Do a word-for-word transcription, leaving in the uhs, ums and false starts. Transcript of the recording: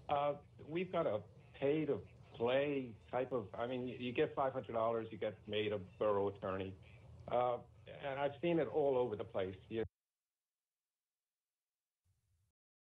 Uh, we've got a pay to play type of. I mean, you, you get five hundred dollars, you get made a borough attorney, uh, and I've seen it all over the place. You